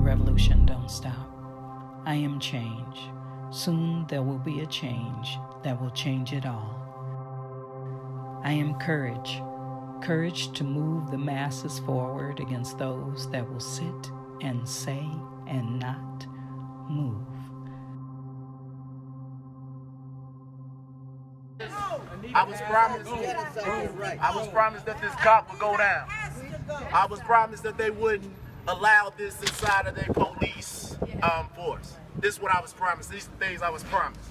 revolution don't stop. I am change. Soon there will be a change that will change it all. I am courage. Courage to move the masses forward against those that will sit and say and not move. I was promised that this cop would go down. I was promised that they wouldn't allow this inside of their police force. This is what I was promised. These are the things I was promised.